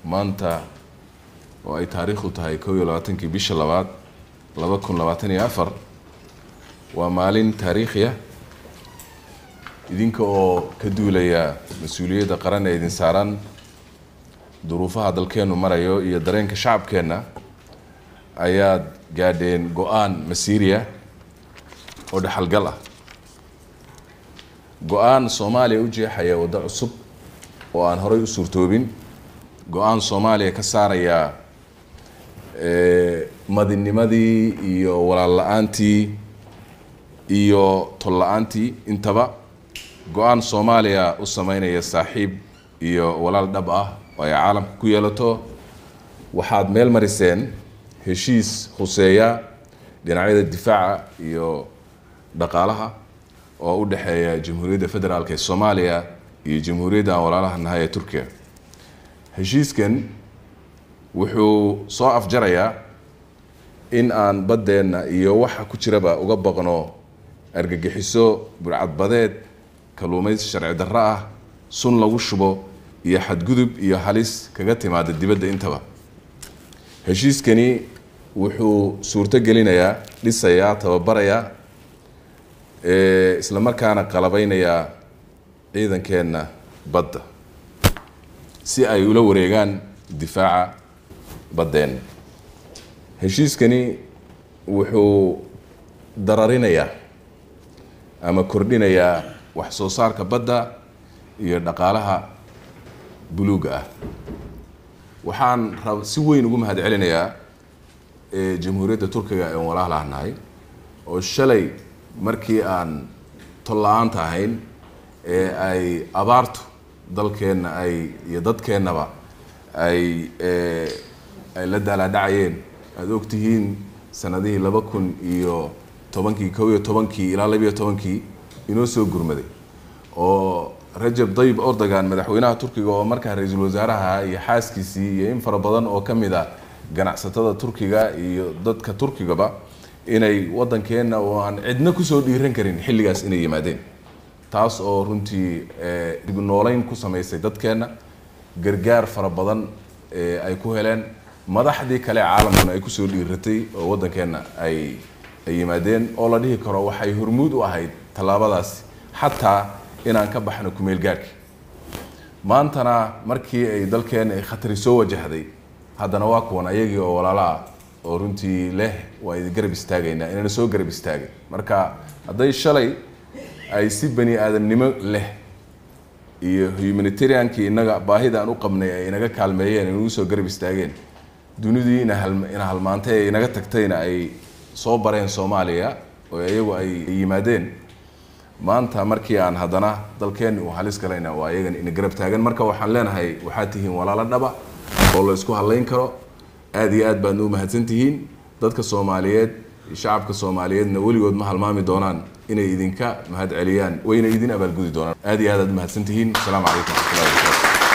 maanta oo ay taariikhdu tahay 21 bisha labaad 2024 waa maalin taariikhi ah idinka oo ka duulaya mas'uuliyadda qaran ee idin saaran duruufaha dalkeenu marayo iyo dareenka shacabkeena ayaad gaadheen go'aan masiiriya oo dhaxalgal ah go'aan Soomaaliya u jeexaya wada cusub oo aan horay u suurtoobin go'aan Soomaaliya ka saaraya madinimadii iyo walaal la'aantii iyo tol la'aantii intaba go'aan Soomaaliya u sameynaya saaxiib iyo walaal dhab ah oo ay caalamka ku yeelato waxaad meel mariseen heshiis khuseeya dhinacyada difaaca iyo dhaqaalaha oo u dhaxeeya Jamhuuriyadda Federaalka ee Soomaaliya iyo Jamhuuriyadda walaalaha nahay ee Turkiga heshiiskan wuxuu soo afjarayaa in aan badeena iyo waxa ku jiraba uga baqno argagixiso burcadbadeed kaluumaysi sharci darro ah sun lagu shubo iyo xadgudub iyo halis kaga timaada dibadda intaba heshiiskani wuxuu suurto gelinayaa dhisaya tababaraya isla markaana qalabaynaya ciidankeena badda si ay ula wareegaan difaaca badeen heshiiskani wuxuu dararinayaa ama kordhinayaa wax soo saarka badda iyo dhaqaalaha buluuga ah waxaan si weyn ugu mahadcelinayaa Jamhuuriyadda Turkiga ee walaalaha nahay oo shalay markii aan tol la'aanta ahayn ee ay abaartu dalkeena ay iyo dadkeenaba ay la daaladhacayeen aad ogtihiin sanadihii 2011 ilaa 2012 inoo soo gurmaday oo Rajab Tayyip Erdogan madaxweynaha Turkiga oo markaa ra'iisul wasaaraha iyo xaaskiisii iyo in fara badan oo kamida ganacsatada Turkiga iyo dadka Turkigaba inay wadankeena oo aan cidna ku soo dhiiran karin xilligaas inay yimaadeen taas oo runtii dib nooleyn ku sameysay dadkeena gargaar fara badan ay ku heleen madaxdii kale caalamkuna ay ku soo dhiiratay oo wadankeena ay yimaadeen oo la dhihi karo waxay hormuud u ahayd talaabadaas xataa inaan ka baxno ku meel gaarki maantana markii ay dalkeena ay khatari soo wajahday haddana waa kuwan ayagii oo walaalaha oo runtii leh waa idin garab istaagaynaa inana soo garab istaagay marka hadday shalay ay si bani aadamnimo leh iyo humanitariankii inaga baahida aan u qabnay ay inaga kaalmeeyeen inuu soo garab istaageen dunidii ina halmaantay ay inaga tagtayna ay soo bareen Soomaaliya oo ayagu ay yimaadeen maanta markii aan haddana dalkeena u halis galayna waa ayagan in garab taagan marka waxaan leenahay waxaad tihiin walaalo dhaba oo la isku haleyn karo aad iyo aad baan u mahadsantihiin dadka Soomaaliyeed shacabka Soomaaliyeedna waligood ma halmaami doonaan inay idinka mahad celiyaan wayna idin abaalgudi doonaan aad iyo aad mahadsantihiin assalaamu calaykum wa rahmatullahi wa barakatuh